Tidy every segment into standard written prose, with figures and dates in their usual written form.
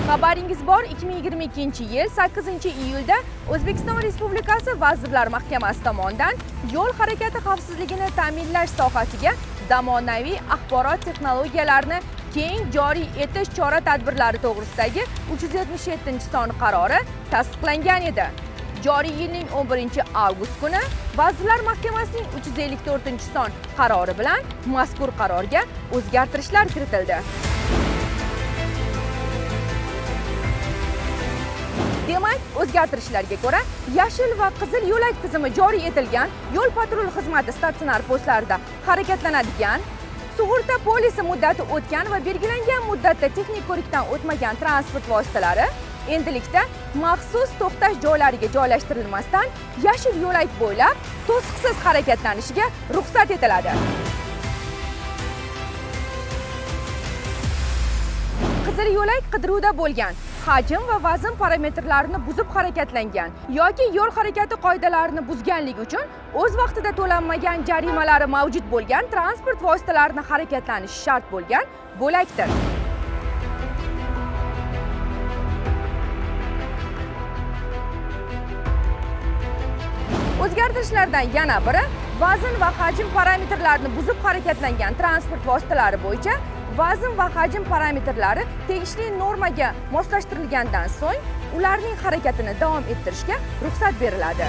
Xabaringiz bor, 2022-yil 8-iyulda O'zbekiston Respublikasi Vazirlar Mahkamasi tomonidan yo'l harakati xavfsizligini ta'minlash sohasiga zamonaviy axborot texnologiyalarini keng joriy etish chora-tadbirlari to'g'risidagi 377-son qarori tasdiqlangan edi. Joriy yilning 11-avgust kuni Vazirlar Mahkamasining 354-son qarori bilan mazkur qarorga o'zgartirishlar kiritildi. Demak, o'zgartirishlarga ko'ra, yashil va qizil yo'lak tizimi joriy etilgan yo'l patrul xizmati statsionar postlarida harakatlanadigan, sug'urta polisi muddati o'tgan va belgilangan muddatda texnik ko'rikdan o'tmagan transport vositalari endilikda maxsus to'xtash joylariga joylashtirilmasdan yashil yo'lak bo'ylab to'siqsiz harakatlanishiga ruxsat etiladi. Qizil yo'lak qidiruvda bo'lgan, hajm va vazn parametrlarini buzib harakatlangan yoki yo'l harakati qoidalarini buzganligi uchun o'z vaqtida to'lanmagan jarimalari mavjud bo'lgan transport vositalarini harakatlanishi shart bo'lgan bo'lakdir. O'zgartirishlardan yana biri vazn va hajm parametrlarini buzib harakatlangan transport vositalari bo'yicha vazn va hajm parametrlari tegishli normaga moslashtirilgandan so'ng ularning harakatini davom ettirishga ruxsat beriladi.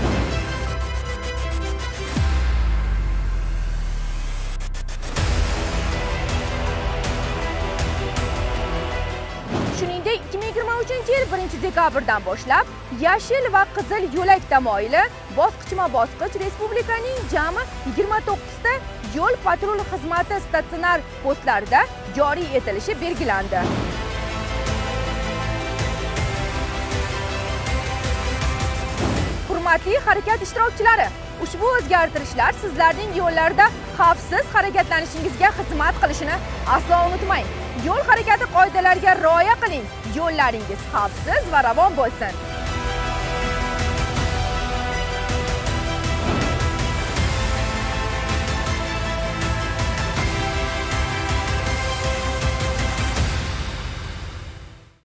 Shuningdek, 2023-yil 1-dekabrdan boshlab yashil va qizil yo'lak tamoyili bosqichma-bosqich respublikaning jami 29 ta yo'l patrul xizmati statsionar postlarida joriy etilishi belgilandi. Hurmatli harakat ishtirokchilari, ushbu o'zgartirishlar sizlarning yo'llarda xavfsiz harakatlanishingizga xizmat qilishini aslo unutmang. Yo'l harakati qoidalariga rioya qiling. Yo'llaringiz xavfsiz va ravon bo'lsin.